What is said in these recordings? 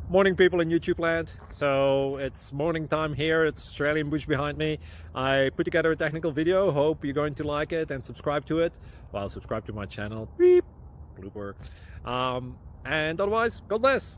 Morning, people in YouTube land. So it's morning time here. It's Australian bush behind me. I put together a technical video. Hope you're going to like it and subscribe to it. Well, subscribe to my channel. Beep. Blooper. And otherwise, God bless.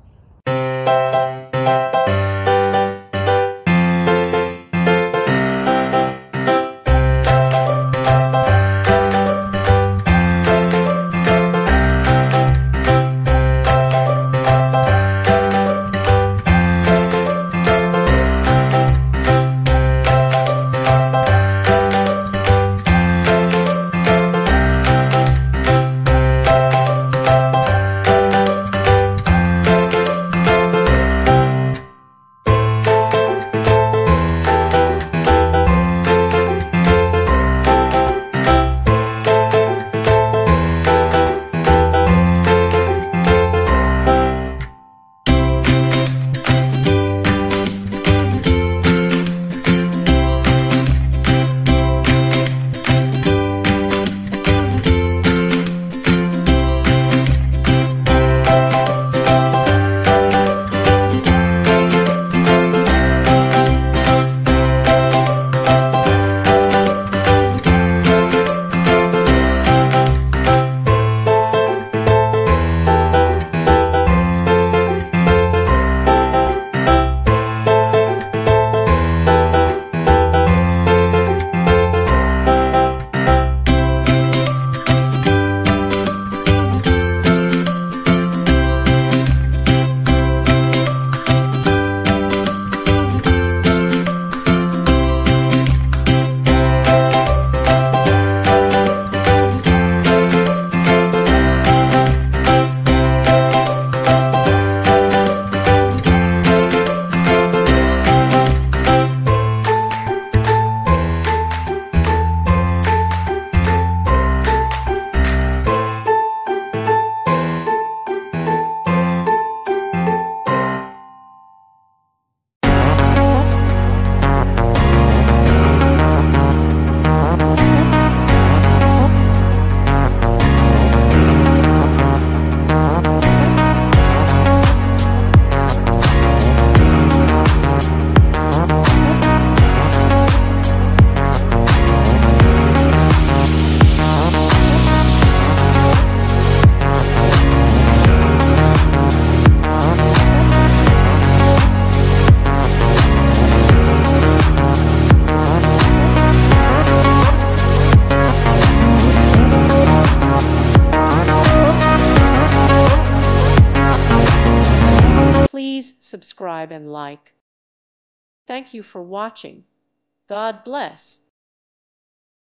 Please subscribe and like. Thank you for watching. God bless.